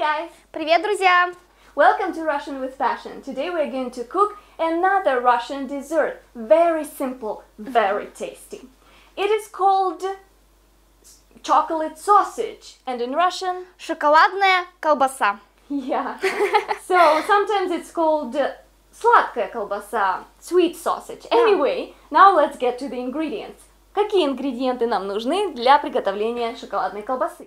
guys! Привет, друзья! Welcome to Russian with Passion. Today we're going to cook another Russian dessert. Very simple, very tasty. It is called chocolate sausage, and in Russian, Шоколадная колбаса. yeah. So sometimes it's called сладкая колбаса, sweet sausage. Anyway, now let's get to the ingredients. Какие ингредиенты нам нужны для приготовления шоколадной колбасы?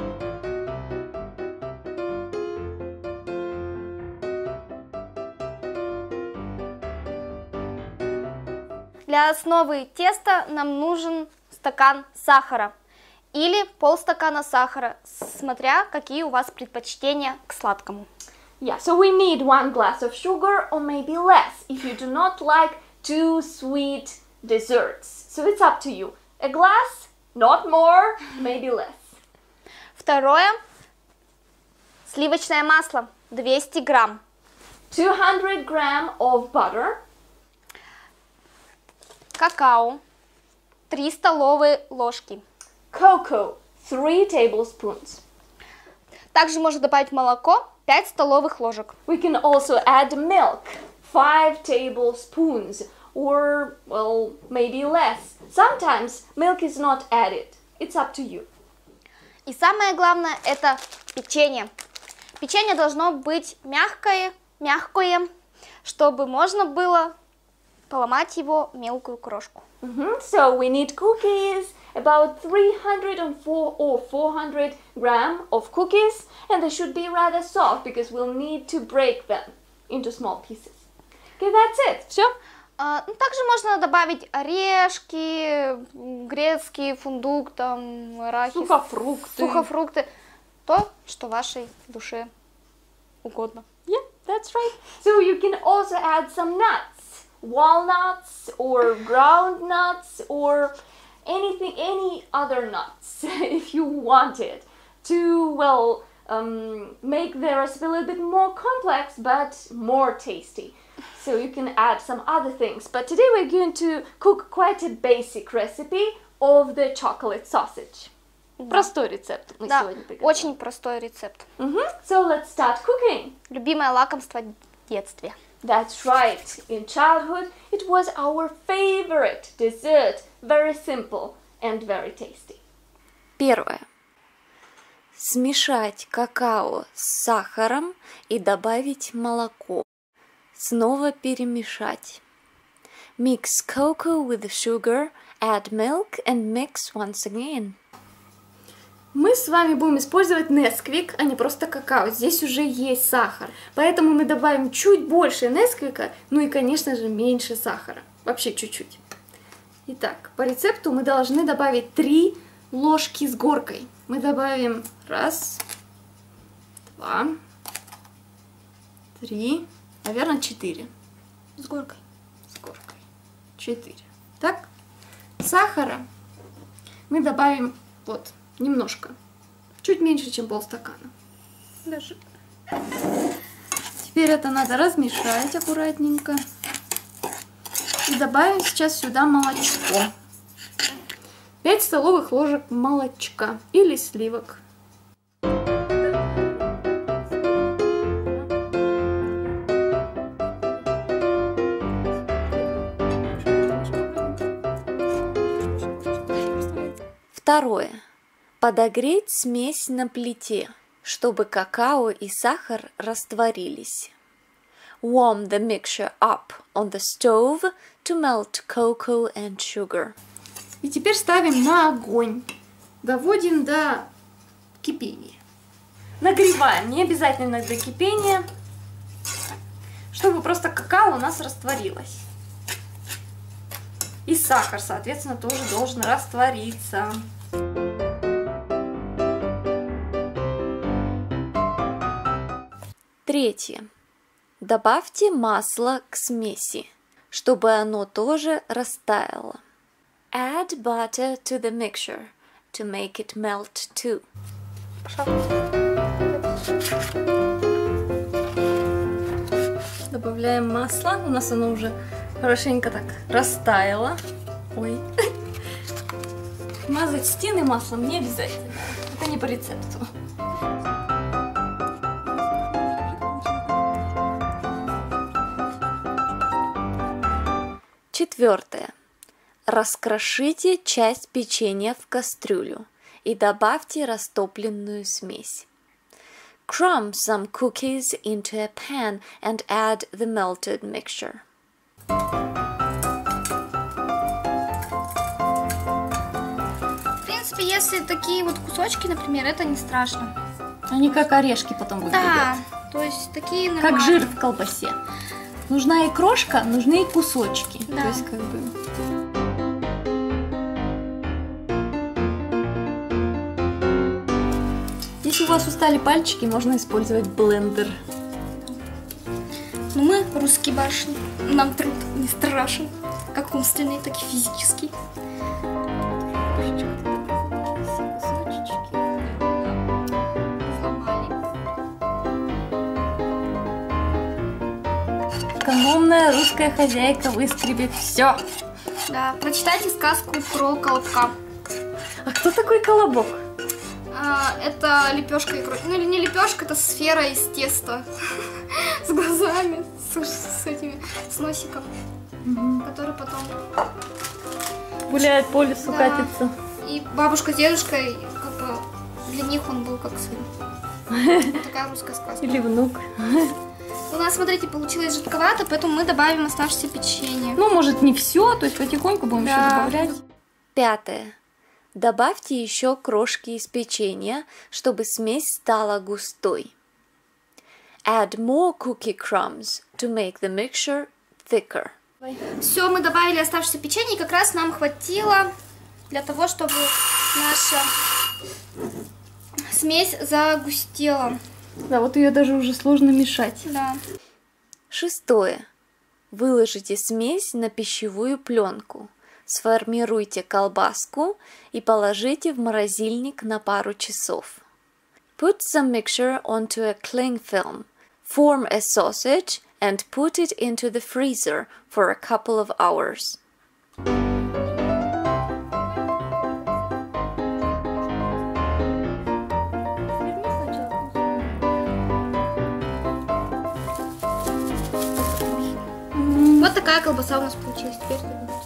Для основы теста нам нужен стакан сахара или полстакана сахара, смотря какие у вас предпочтения к сладкому. Yeah, so we need 1 glass of sugar or maybe less if you do not like too sweet desserts. So it's up to you. A glass, not more, maybe less. Второе. Сливочное масло 200 грамм. 200 grams of butter. Какао 3 столовые ложки. Cocoa, 3 tablespoons. Также можно добавить молоко 5 столовых ложек. We can also add milk, 5 tablespoons, or, well, maybe less. Sometimes milk is not added. It's up to you. И самое главное это печенье. Печенье должно быть мягкое, чтобы можно было поломать его в мелкую крошку. So we need cookies, about 304 or 400 grams of cookies, and they should be rather soft because we'll need to break them into small pieces. Okay, that's it. Все? Также можно добавить орешки, грецкий фундук, там, арахис, сухофрукты, то, что вашей душе угодно. Yeah, that's right. So you can also add some nuts, walnuts or ground nuts or anything, any other nuts if you want it to, well, make the recipe a little bit more complex but more tasty. So you can add some other things. But today we're going to cook quite a basic recipe of the chocolate sausage. Простой рецепт мы сегодня приготовим. Очень простой рецепт. So let's start cooking. Любимое лакомство в детстве. That's right. In childhood, it was our favorite dessert. Very simple and very tasty. Первое. Смешать какао с сахаром и добавить молоко. Снова перемешать. Mix cocoa with sugar, add milk and mix once again. Мы с вами будем использовать Nesquik, а не просто какао. Здесь уже есть сахар. Поэтому мы добавим чуть больше Nesquik, ну и, конечно же, меньше сахара. Вообще чуть-чуть. Итак, по рецепту мы должны добавить 3 ложки с горкой. Мы добавим 1, 2, 3, наверное, 4. С горкой. С горкой. 4. Так? Сахара мы добавим вот немножко. Чуть меньше, чем полстакана. Даже. Теперь это надо размешать аккуратненько. И добавим сейчас сюда молочко. 5 столовых ложек молочка или сливок. Второе. Подогреть смесь на плите, чтобы какао и сахар растворились. Warm the mixture up on the stove to melt cocoa and sugar. И теперь ставим на огонь. Доводим до кипения. Нагреваем, не обязательно до кипения, чтобы просто какао у нас растворилось. И сахар, соответственно, тоже должен раствориться. Третье. Добавьте масло к смеси, чтобы оно тоже растаяло. Add butter to the mixture to make it melt too. Добавляем масло. У нас оно уже хорошенько так растаяло. Ой. Мазать стены маслом не обязательно. Это не по рецепту. 4. Раскрошите часть печенья в кастрюлю и добавьте растопленную смесь. Crumb some cookies into a pan and add the melted mixture. В принципе, если такие вот кусочки, например, это не страшно. Они как орешки потом выглядят. Да, то есть такие нормально. Как жир в колбасе. Нужна и крошка, нужны и кусочки. Да. То есть как бы... Если у вас устали пальчики, можно использовать блендер. Но мы русские барышни. Нам труд не страшен. Как умственный, так и физический. Экономная русская хозяйка выскребет все. Да, прочитайте сказку про колобка. А кто такой колобок? Это лепешка икрой. Ну или не лепешка, это сфера из теста. С глазами, с носиком. Который потом... Гуляет по лесу, Да. катится. И бабушка с дедушкой, как бы, для них он был как сын. Вот такая русская сказка. Или внук. У нас, смотрите, получилось жидковато, поэтому мы добавим оставшееся печенье. Ну, может, не все, то есть потихоньку будем еще Да. добавлять. 5. Добавьте еще крошки из печенья, чтобы смесь стала густой. Add more cookie crumbs to make the mixture thicker. Все, мы добавили оставшееся печенье, и как раз нам хватило для того, чтобы наша смесь загустела. Да, вот ее даже уже сложно мешать. Да. 6. Выложите смесь на пищевую пленку. Сформируйте колбаску и положите в морозильник на пару часов. Put some mixture onto a cling film. Form a sausage and put it into the freezer for a couple of hours. Вот такая колбаса у нас получилась. Теперь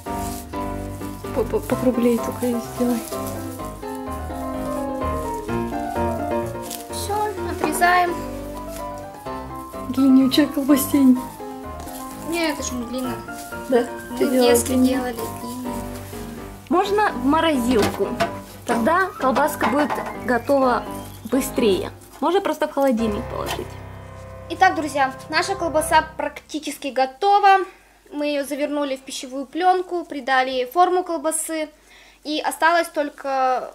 Покруглее только ее сделай. все, отрезаем. Длиннючая колбасень. Не, это же не длинно. Да, Мы в детстве делали длинно. Можно в морозилку. Тогда колбаска будет готова быстрее. Можно просто в холодильник положить. Итак, друзья, наша колбаса практически готова. Мы ее завернули в пищевую пленку, придали форму колбасы. И осталось только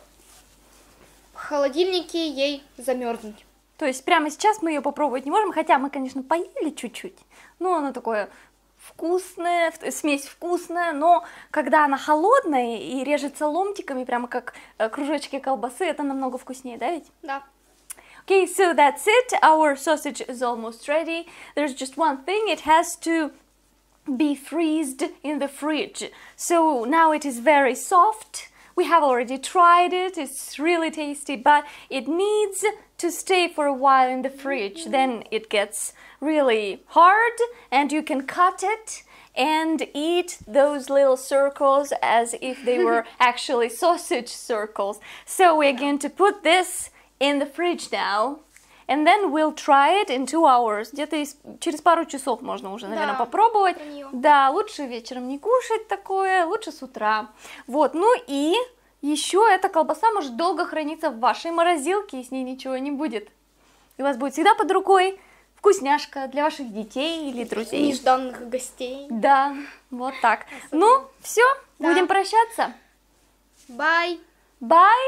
в холодильнике ей замерзнуть. То есть прямо сейчас мы ее попробовать не можем, хотя мы, конечно, поели чуть-чуть. Но она такое вкусная, смесь вкусная, но когда она холодная и режется ломтиками, прямо как кружочки колбасы, это намного вкуснее, да ведь? Да. Okay, so that's it. Our sausage is almost ready. There's just one thing, it has to be freezed in the fridge. So now it is very soft. We have already tried it, it's really tasty, but it needs to stay for a while in the fridge. Then it gets really hard and you can cut it and eat those little circles as if they were actually sausage circles. So we're going to put this in the fridge now, and then we'll try it in 2 hours. Где-то через пару часов можно уже, наверное, попробовать. Да, лучше вечером не кушать такое, лучше с утра. Вот, ну и еще эта колбаса может долго храниться в вашей морозилке, и с ней ничего не будет. И у вас будет всегда под рукой вкусняшка для ваших детей или друзей. Нежданных гостей. Да, вот так. Ну, все, будем прощаться. Бай. Бай.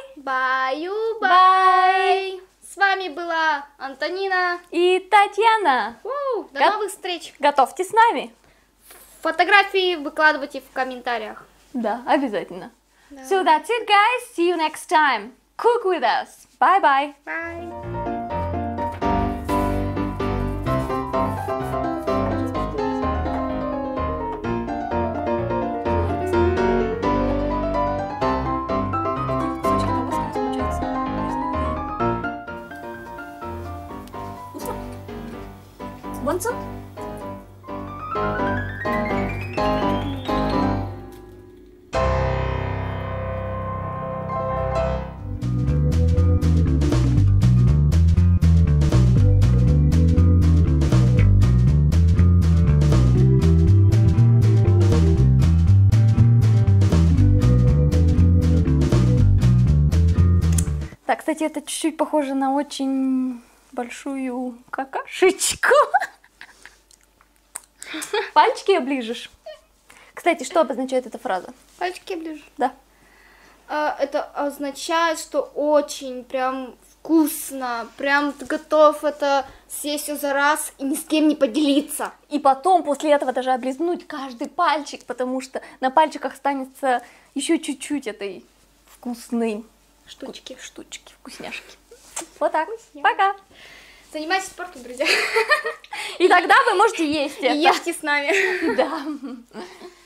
Баю-бай. С вами была Антонина И Татьяна. До Го- новых встреч. Готовьте с нами. Фотографии выкладывайте в комментариях. Да, обязательно. So that's it, guys. See you next time. Cook with us. Bye-bye. Bye. Want some? Так, кстати, это чуть-чуть похоже на очень большую какашечку. Пальчики оближешь. Кстати, что обозначает эта фраза? Пальчики ближе. Да. Это означает, что очень прям вкусно, прям ты готов это съесть все за раз и ни с кем не поделиться. И потом после этого даже облизнуть каждый пальчик, потому что на пальчиках останется еще чуть-чуть этой вкусной штучки, вкусняшки. Вот так. Пока. Занимайтесь спортом, друзья. И тогда вы можете есть это. И ешьте с нами. Да.